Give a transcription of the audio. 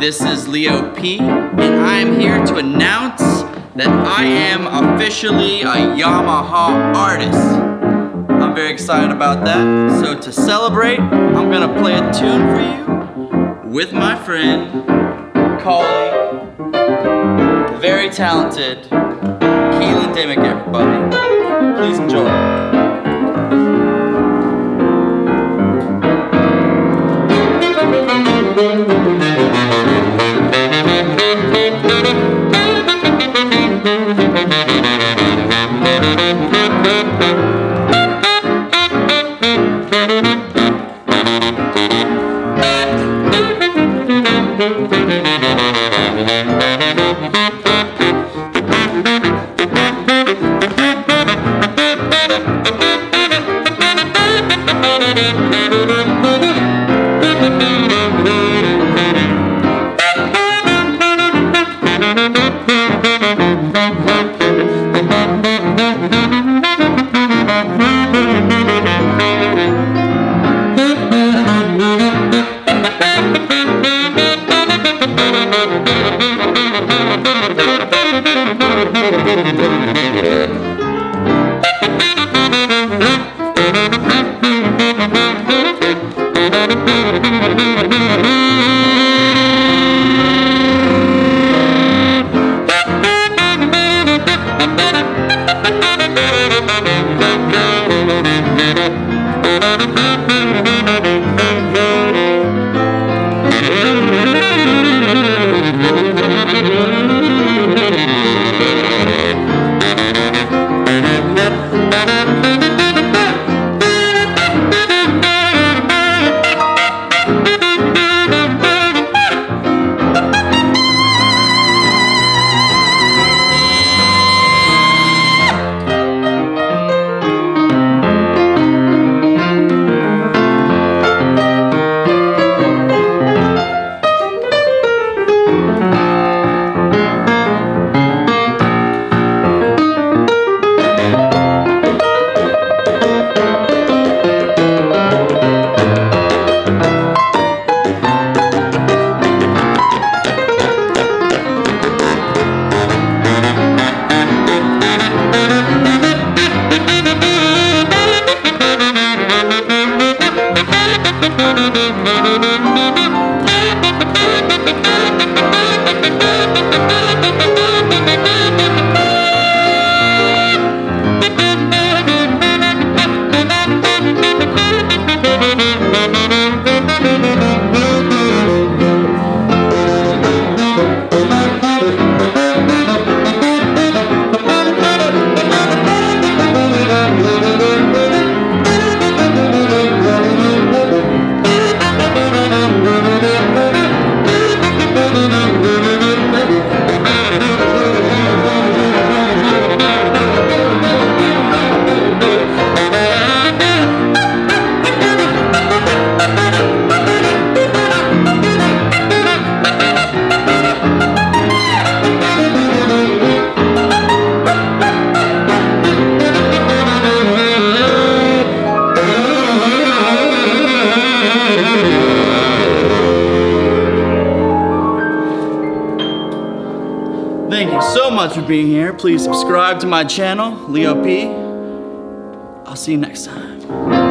this is Leo P, and I am here to announce that I am officially a Yamaha artist. I'm very excited about that. So to celebrate, I'm gonna play a tune for you with my friend, colleague, very talented, Keelan Dimick, everybody. Please enjoy. Thank you so much for being here. Please subscribe to my channel, Leo P. I'll see you next time.